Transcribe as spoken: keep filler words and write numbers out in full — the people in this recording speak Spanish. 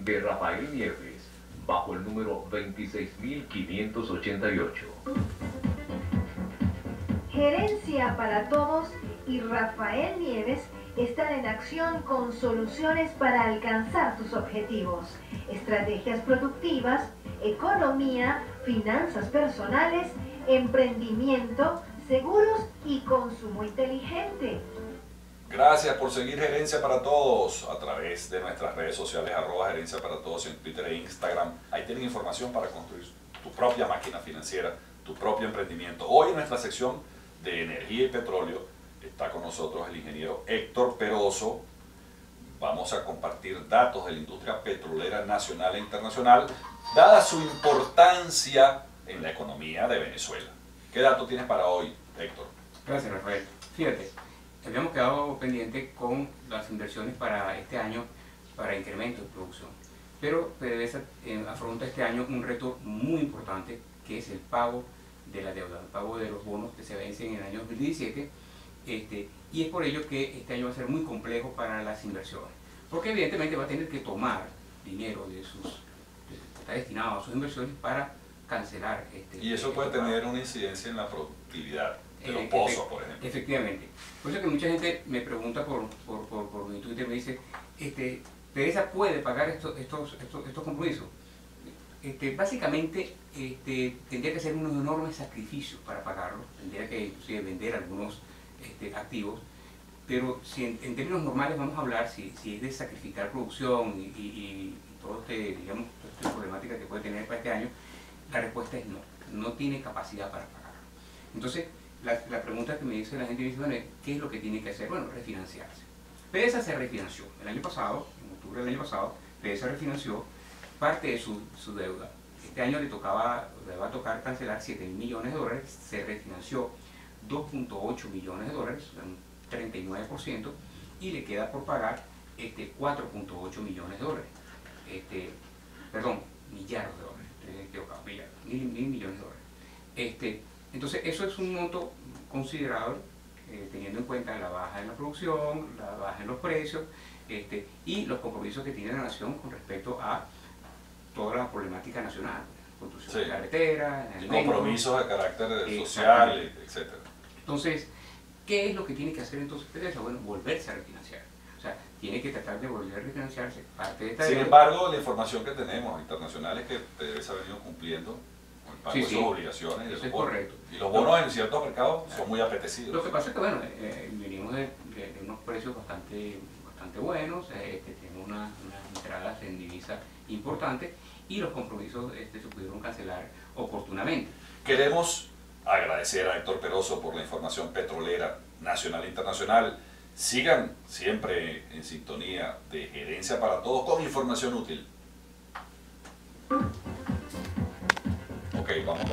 de Rafael Nieves, bajo el número veintiséis mil quinientos ochenta y ocho. Gerencia para Todos y Rafael Nieves están en acción con soluciones para alcanzar tus objetivos, estrategias productivas, economía, finanzas personales, emprendimiento, seguros y consumo inteligente. Gracias por seguir Gerencia para Todos a través de nuestras redes sociales, arroba Gerencia para Todos en Twitter e Instagram. Ahí tienen información para construir tu propia máquina financiera, tu propio emprendimiento. Hoy en nuestra sección de energía y petróleo está con nosotros el ingeniero Héctor Peroso. Vamos a compartir datos de la industria petrolera nacional e internacional, dada su importancia en la economía de Venezuela. ¿Qué datos tienes para hoy, Héctor? Gracias, Rafael. Fíjate, habíamos quedado pendiente con las inversiones para este año para incremento de producción, pero PDVSA eh, afronta este año un reto muy importante, que es el pago de la deuda, el pago de los bonos que se vencen en el año dos mil diecisiete, este, y es por ello que este año va a ser muy complejo para las inversiones, porque evidentemente va a tener que tomar dinero de sus, de, está destinado a sus inversiones para cancelar este. Y eso este puede pago. tener una incidencia en la productividad de los Eh, pozos, por ejemplo. Efectivamente. Por eso que mucha gente me pregunta por, por, por, por mi Twitter, me dice, este, ¿PDVSA puede pagar estos, estos, estos, estos compromisos? Este, básicamente este, tendría que hacer unos enormes sacrificios para pagarlo, tendría que inclusive vender algunos este, activos, pero si en, en términos normales vamos a hablar, si, si es de sacrificar producción y, y, y todo este, digamos, toda esta problemática que puede tener para este año, la respuesta es no, no tiene capacidad para pagarlo. Entonces, la, la pregunta que me dice la gente, me dice, bueno, ¿qué es lo que tiene que hacer? Bueno, refinanciarse. PDVSA se refinanció el año pasado, en octubre del año pasado, PDVSA refinanció parte de su, su deuda. Este año le tocaba, le va a tocar cancelar siete mil millones de dólares, se refinanció dos punto ocho millones de dólares, un treinta y nueve por ciento, y le queda por pagar este, cuatro punto ocho millones de dólares. Este, perdón, millardos de dólares, estoy equivocado, millardos, mil, mil millones de dólares. Este, entonces, eso es un monto considerable, eh, teniendo en cuenta la baja en la producción, la baja en los precios, este, y los compromisos que tiene la nación con respecto a toda la problemática nacional, construcción Sí. de carreteras, Y compromisos de carácter social, etcétera. Entonces, ¿qué es lo que tiene que hacer entonces PDVSA? Bueno, volverse a refinanciar. O sea, tiene que tratar de volver a refinanciarse parte de esta Sin deuda. embargo, la información que tenemos internacional es que PDVSA ha venido cumpliendo con el pago Sí, de sus sí. obligaciones y de Eso los es bonos. correcto. Y los bonos en ciertos mercados son muy apetecidos. Lo que pasa es que, bueno, eh, venimos de, de- de unos precios bastante, bastante buenos, eh, este, tenemos una- unas entradas en divisa importantes y los compromisos este, se pudieron cancelar oportunamente. Queremos agradecer a Héctor Peroso por la información petrolera nacional e internacional. Sigan siempre en sintonía de Gerencia para Todos con información útil. Ok, vamos.